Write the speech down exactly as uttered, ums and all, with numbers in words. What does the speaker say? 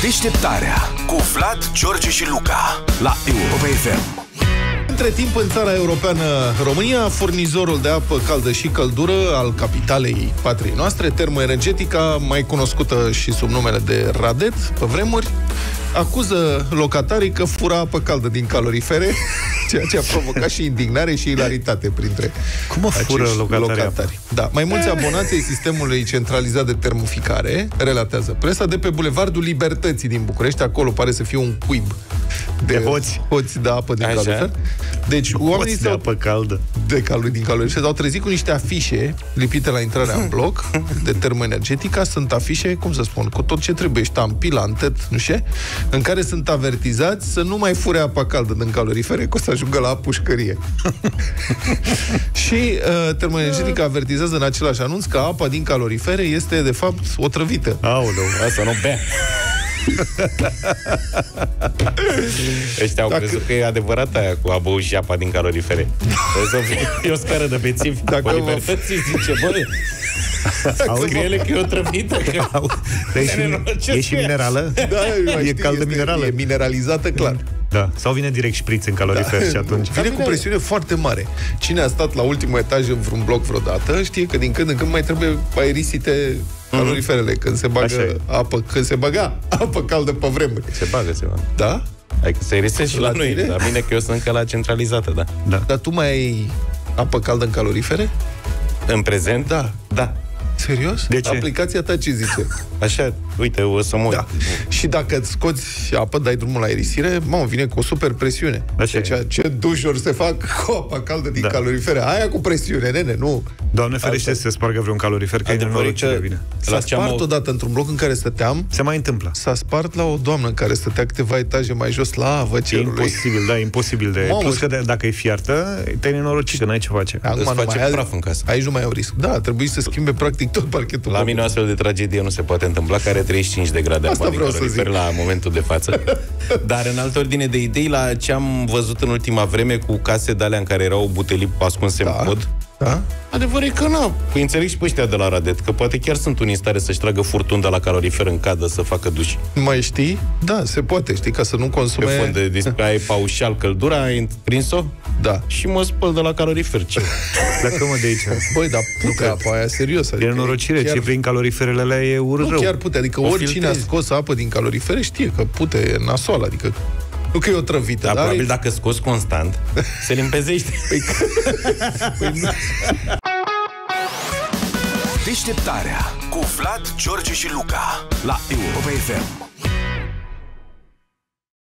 Deșteptarea cu Vlad, George și Luca la Europa F M. Între timp, în țara europeană România, furnizorul de apă caldă și căldură al capitalei patriei noastre, Termoenergetica, mai cunoscută și sub numele de Radet, pe vremuri, acuză locatarii că fură apă caldă din calorifere, ceea ce a provocat și indignare și ilaritate printre Cum fură locatarii, locatari. Da, mai mulți abonați ai sistemului centralizat de termoficare, relatează presa, de pe Bulevardul Libertății din București, acolo pare să fie un cuib de, de hoți. hoți de apă din calorifer. Deci oamenii de apă caldă de cal din calorifer s-au trezit cu niște afișe lipite la intrarea în bloc de Termoenergetica. Sunt afișe, cum să spun, cu tot ce trebuie, ștampi, lantet, nu știu, în care sunt avertizați să nu mai fure apa caldă din calorifere, că o să ajungă la pușcărie. Și uh, Termoenergetica avertizează în același anunț că apa din calorifere este de fapt otrăvită. Aoleu, asta nu bea. Ăștia au Dacă... crezut că e adevărat aia cu a băut și apa din calorifere. E o scară de bețivi. Dacă o Libertății zice, bă, scrie-le că e o trăvită. E și minerală? Da, e caldă minerală. E mineralizată, clar. Da. Sau vine direct șpriț în calorifer, da. Și atunci vine cu presiune foarte mare. Cine a stat la ultimul etaj în vreun bloc vreodată știe că din când în când mai trebuie aerisite caloriferele, când se bagă apă, când se baga apă caldă pe vremuri. Se bagă, se bagă. Da? Hai că se aerisesc și la, la noi. La mine că eu sunt încă la centralizată, da. da. Dar tu mai ai apă caldă în calorifere? În prezent? Da. Da. Serios? De ce? Aplicația ta ce zice? Așa, uite, o să mă uit. Da. Și dacă îți scoți apă, dai drumul la aerisire, mamă, vine cu o super presiune. Deci, ce dușuri se fac cu apa caldă din da. calorifere. Aia cu presiune, nene, nu. Doamne ferește să se spargă vreun calorifer, că e nenorocire bine. S-a spart o... odată într-un bloc în care stăteam. Se mai întâmplă. S-a spart la o doamnă care stătea câteva etaje mai jos, la cerului. Imposibil, da, imposibil de... Mamă, plus că de, dacă e fiartă, te-ai nenorocit, că n-ai ce face. Acum îți face mai, praf în casă. Aici nu mai au risc. Da, trebuie să schimbe practic tot parchetul. La mine o astfel de tragedie nu se poate întâmpla, care are treizeci și cinci de grade apa din calorifer la momentul de față. Dar în altă ordine de idei, la ce am văzut în ultima vreme cu case de alea în care erau butelii ascunse da. în pod, da? Adevărul e că nu. Păi înțeleg și pe ăștia de la Radet, că poate chiar sunt unii în stare să-și tragă furtun de la calorifer în cadă să facă duș. Mai știi? Da, se poate, știi, ca să nu consume... Pe fond de display, ai paușal căldura, ai prins-o? Da. Și mă spăl de la calorifer. Ce? Dacă mă de aici. Băi, dar pute apa aia, serios. Adică e nenorocire, chiar... ce prin caloriferele alea e urât rău. Nu, chiar pute, adică o oricine filtrezi. A scos apă din calorifere știe că pute e nasol, adică... Nu că e o trăvită, dar... dar probabil e... dacă scoți constant, se limpezește. Păi... păi nu... Deșteptarea cu Vlad, George și Luca la Europa F M.